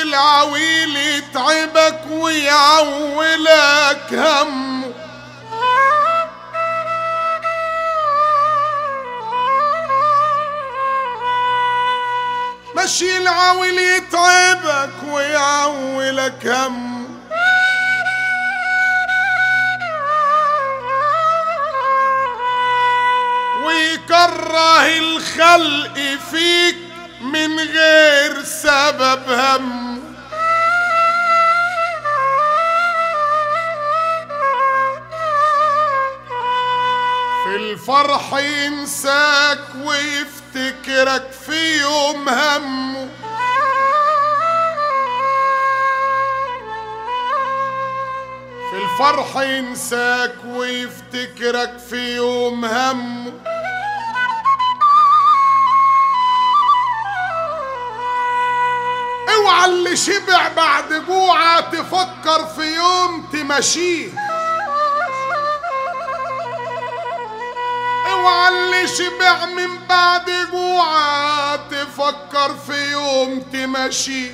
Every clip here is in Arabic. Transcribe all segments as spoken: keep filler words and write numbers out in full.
العويل يتعبك ويعولك همه، ماشي العويل يتعبك ويعولك همه، ويكره الخلق فيك من غير سبب هم، في الفرح ينساك ويفتكرك في يوم همه، في الفرح ينساك ويفتكرك في يوم همه، اوعى اللي شبع بعد جوعه تفكر في يوم تمشيه، اوعى اللي شبع من بعد جوعه تفكر في يوم تمشيه،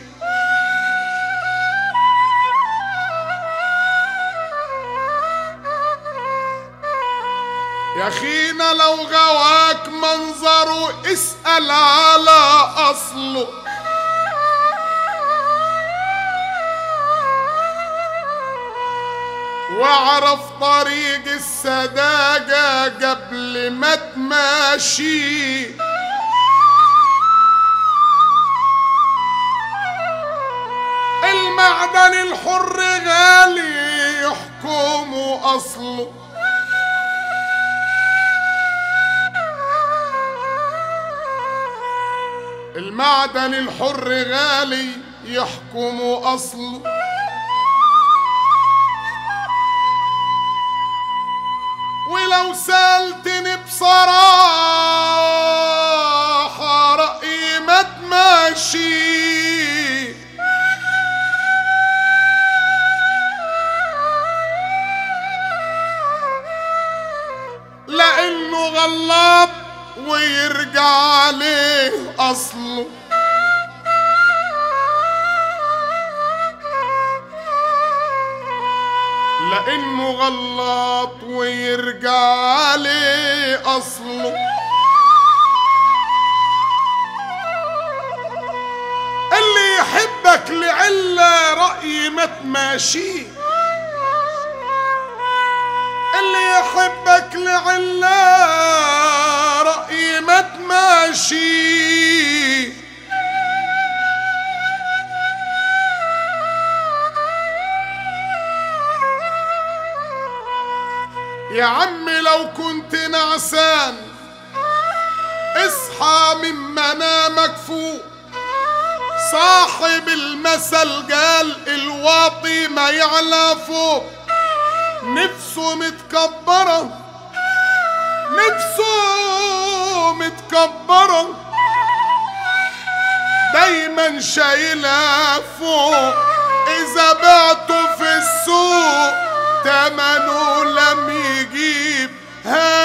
يا خينا لو غواك منظره اسأل على اصله، واعرف طريق السداجة قبل ما تماشي، المعدن الحر غالي يحكمه اصله، المعدن الحر غالي يحكمه اصله، ولو سألتني بصراحة رأيي ما تماشي، لأنه غلط ويرجع عليه أصله، لأنه غلط ويرجع عليه أصله، اللي يحبك لعلة رأيي ما تماشيه، اللي يحبك لعلة رأيي ما تماشيه، يا عمي لو كنت نعسان اصحى من منامك فوق، صاحب المثل قال الواطي ما يعلى فوق، نفسه متكبرة نفسه متكبرة دايما شايلها فوق، إذا بعته في السوق تمنه لم يجيب